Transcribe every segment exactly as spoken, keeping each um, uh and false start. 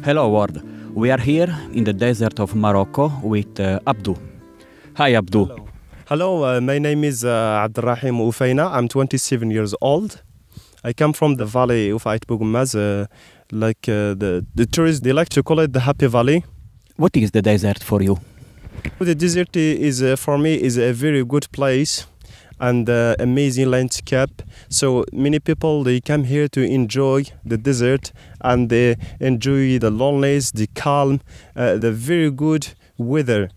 Hello world, we are here in the desert of Morocco with uh, Abdu. Hi Abdu. Hello, Hello uh, my name is uh, Abderrahim Ufeina. I'm twenty-seven years old. I come from the valley of Ait Bougmaz, uh, like uh, the, the tourists, they like to call it the Happy Valley. What is the desert for you? The desert is, uh, for me, is a very good place and uh, amazing landscape. So many people, they come here to enjoy the desert and they enjoy the loneliness, the calm, uh, the very good weather.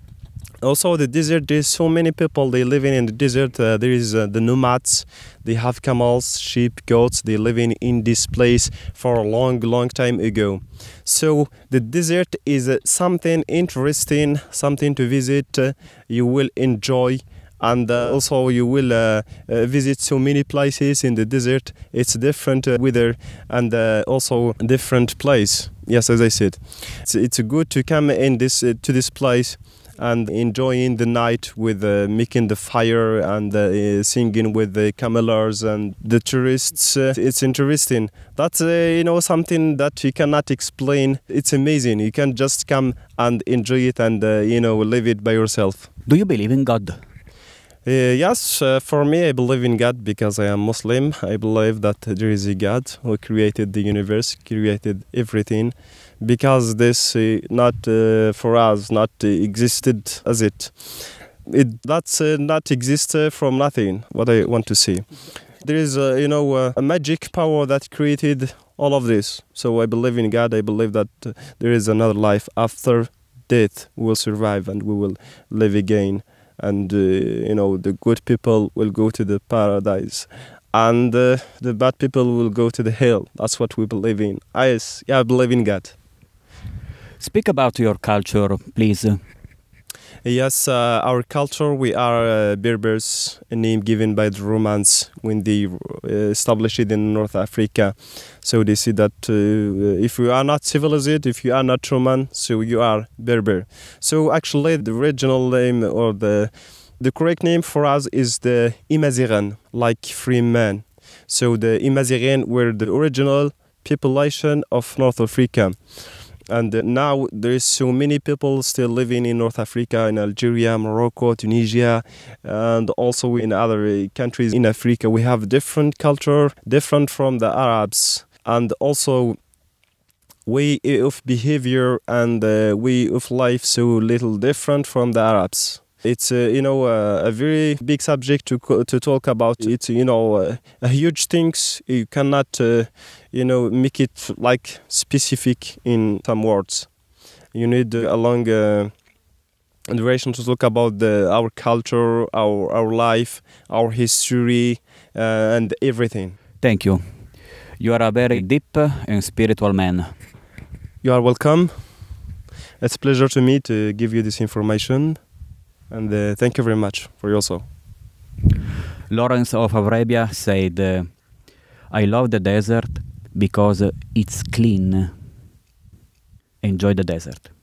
Also, the desert, there's so many people, they living in the desert. Uh, there is uh, the nomads, they have camels, sheep, goats, they living in this place for a long, long time ago. So the desert is uh, something interesting, something to visit, uh, you will enjoy. And uh, also you will uh, uh, visit so many places in the desert. It's different uh, weather and uh, also different place. Yes, as I said, it's, it's good to come in this uh, to this place and enjoying the night with uh, making the fire and uh, singing with the camelers and the tourists. Uh, it's interesting. That's uh, you know something that you cannot explain. It's amazing. You can just come and enjoy it and uh, you know live it by yourself. Do you believe in God? Uh, yes, uh, for me, I believe in God because I am Muslim. I believe that there is a God who created the universe, created everything, because this uh, not uh, for us, not uh, existed as it. It that's uh, not exist uh, from nothing. What I want to say, there is uh, you know uh, a magic power that created all of this. So I believe in God. I believe that uh, there is another life after death. We will survive and we will live again. And, uh, you know, the good people will go to the paradise. And uh, the bad people will go to the hell. That's what we believe in. I, yeah, I believe in God. Speak about your culture, please. Yes, uh, our culture, we are uh, Berbers, a name given by the Romans when they uh, established it in North Africa. So they say that uh, if you are not civilized, if you are not Roman, so you are Berber. So actually the original name or the the correct name for us is the Amazighs, like free man. So the Amazighs were the original population of North Africa. And uh, now there is so many people still living in North Africa, in Algeria, Morocco, Tunisia, and also in other uh, countries in Africa. We have different culture, different from the Arabs, and also way of behavior and uh, way of life so little different from the Arabs. It's uh, you know uh, a very big subject to to talk about. It's you know uh, a huge things. You cannot uh, you know make it like specific in some words. You need uh, a long uh, duration to talk about the, our culture, our our life, our history, uh, and everything. Thank you. You are a very deep and spiritual man. You are welcome. It's a pleasure to me to give you this information. And uh, thank you very much for your also. Lawrence of Arabia said, uh, I love the desert because it's clean. Enjoy the desert.